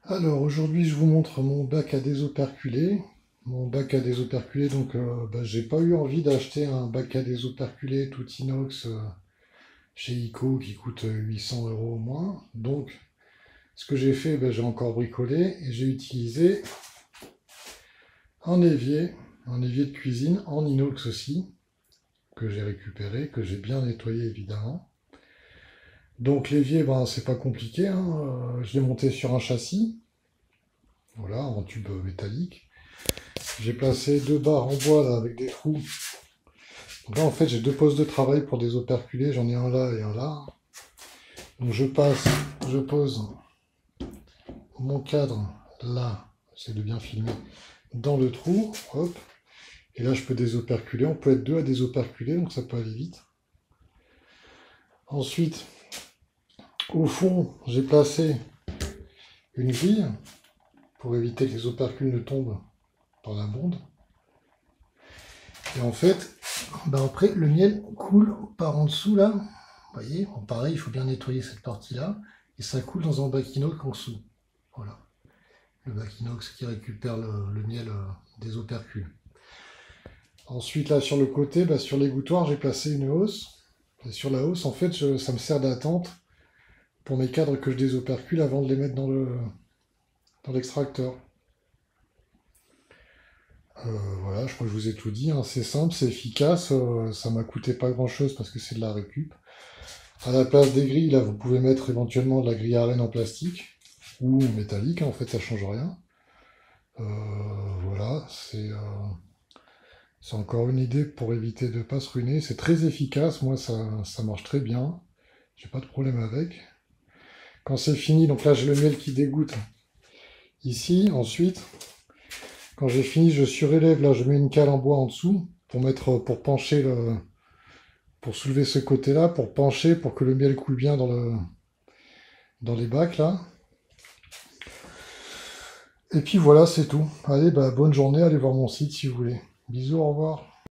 Alors aujourd'hui je vous montre mon bac à désoperculer. Mon bac à désoperculer, donc j'ai pas eu envie d'acheter un bac à désoperculer tout inox chez ICO qui coûte 800 € au moins. Donc ce que j'ai fait, j'ai encore bricolé et j'ai utilisé un évier de cuisine en inox aussi, que j'ai récupéré, que j'ai bien nettoyé évidemment. Donc l'évier, c'est pas compliqué, hein, je l'ai monté sur un châssis, voilà, en tube métallique. J'ai placé deux barres en bois là avec des trous. Donc là en fait j'ai deux postes de travail pour des operculés, j'en ai un là et un là. Donc je pose mon cadre là, j'essaie de bien filmer, dans le trou, hop. Et là je peux désoperculer, on peut être deux à désoperculer, donc ça peut aller vite. Ensuite, au fond, j'ai placé une grille pour éviter que les opercules ne tombent dans la bonde. Et en fait, après, le miel coule par en dessous là. Vous voyez, pareil, il faut bien nettoyer cette partie-là. Et ça coule dans un bac inox en dessous. Voilà. Le bac inox qui récupère le miel des opercules. Ensuite, là, sur le côté, sur l'égouttoir, j'ai placé une hausse. Et sur la hausse, en fait, ça me sert d'attente pour mes cadres que je désopercule avant de les mettre dans l'extracteur. Voilà, je crois que je vous ai tout dit, hein. C'est simple, c'est efficace, ça m'a coûté pas grand chose parce que c'est de la récup. À la place des grilles, là, vous pouvez mettre éventuellement de la grille à renne en plastique ou métallique, hein, en fait, ça change rien. Voilà, c'est encore une idée pour éviter de ne pas se ruiner. C'est très efficace, moi, ça marche très bien. J'ai pas de problème avec. Quand c'est fini, donc là, j'ai le miel qui dégoûte ici. Ensuite, quand j'ai fini, je surélève, là, je mets une cale en bois en dessous pour pencher pour soulever ce côté-là, pour pencher, pour que le miel coule bien dans les bacs, là. Et puis voilà, c'est tout. Allez, bonne journée, allez voir mon site si vous voulez. Bisous, au revoir.